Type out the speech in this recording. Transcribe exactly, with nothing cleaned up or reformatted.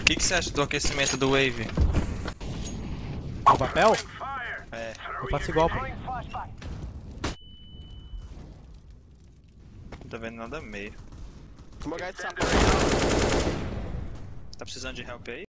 que, que você acha do aquecimento do Wave? O papel? É. Eu faço igual, pô. Não tô vendo nada meio. Some more guys top. Tá precisando de help aí?